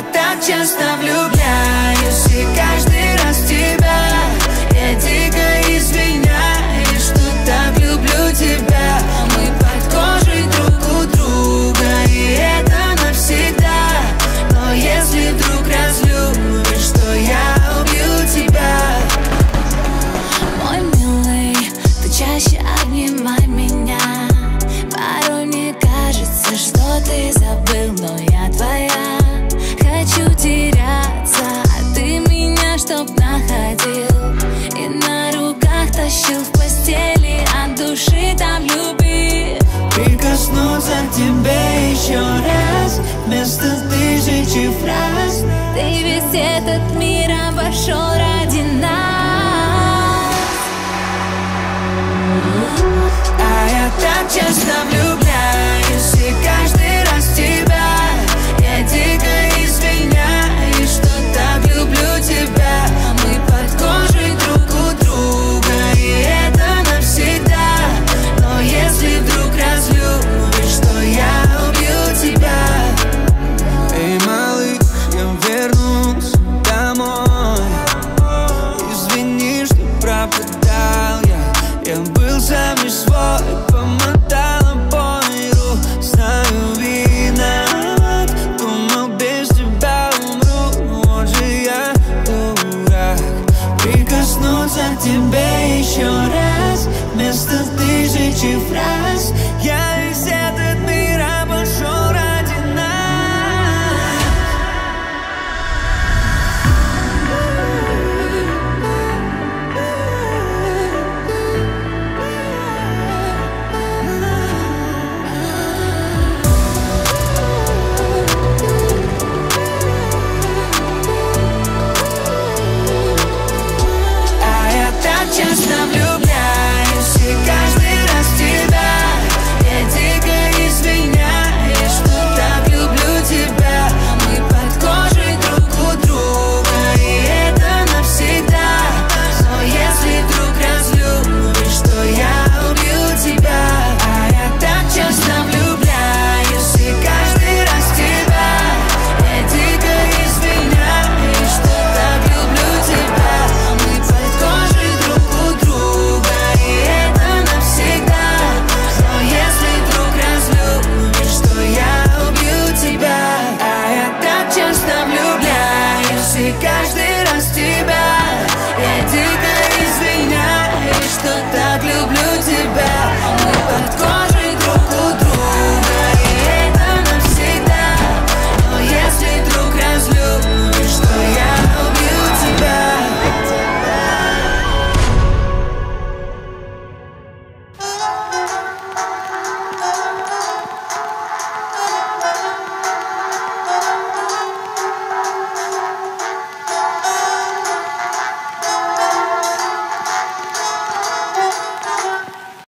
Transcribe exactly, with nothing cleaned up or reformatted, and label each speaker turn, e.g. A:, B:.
A: так часто влюбляюсь, и каждый раз в тебя я дико извиняюсь, что так люблю тебя. Мы под кожей друг у друга, и это навсегда. Но если вдруг разлюбишь, то я убью тебя.
B: Мой милый, ты чаще обнимай меня. Порой мне кажется, что ты забыл, но я твоя. Хочу теряться, а ты меня чтоб находил, и на руках тащил в постели, от души там любви.
A: Прикоснуться к тебе еще раз, вместо тысячи фраз.
B: Ты весь этот мир обошел ради нас.
A: А я так часто влюбляюсь.